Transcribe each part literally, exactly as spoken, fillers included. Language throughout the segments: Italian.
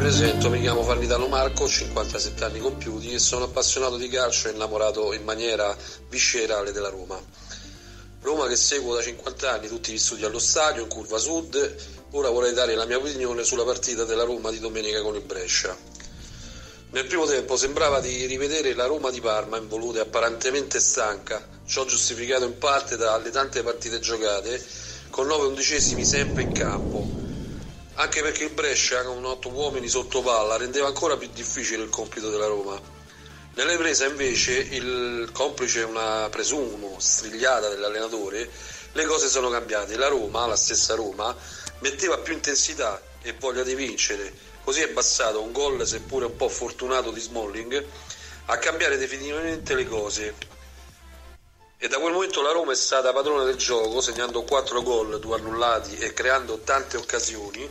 presento, mi chiamo Farnitano Marco, ho cinquantasette anni compiuti e sono appassionato di calcio e innamorato in maniera viscerale della Roma. Roma che seguo da cinquanta anni, tutti vissuti allo stadio, in curva sud. Ora vorrei dare la mia opinione sulla partita della Roma di domenica con il Brescia. Nel primo tempo sembrava di rivedere la Roma di Parma, involuta e apparentemente stanca, ciò giustificato in parte dalle tante partite giocate, con nove undicesimi sempre in campo. Anche perché il Brescia, con otto uomini sotto palla, rendeva ancora più difficile il compito della Roma. Nella ripresa invece, il complice una presumo strigliata dell'allenatore, le cose sono cambiate. La Roma, la stessa Roma, metteva più intensità e voglia di vincere. Così è bastato un gol, seppure un po' fortunato, di Smalling a cambiare definitivamente le cose. E da quel momento la Roma è stata padrona del gioco, segnando quattro gol, due annullati e creando tante occasioni,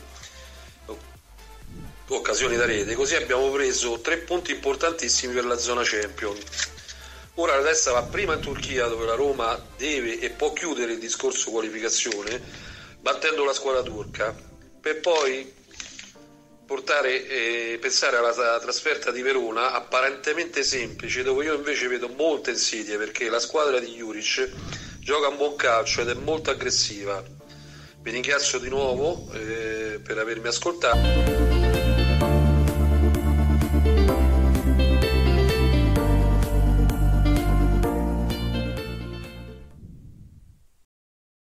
occasioni da rete. Così abbiamo preso tre punti importantissimi per la zona Champions. Ora la testa va prima in Turchia, dove la Roma deve e può chiudere il discorso qualificazione battendo la squadra turca, per poi portare e pensare alla trasferta di Verona, apparentemente semplice, dove io invece vedo molte insidie, perché la squadra di Juric gioca un buon calcio ed è molto aggressiva. Vi ringrazio di nuovo eh, per avermi ascoltato.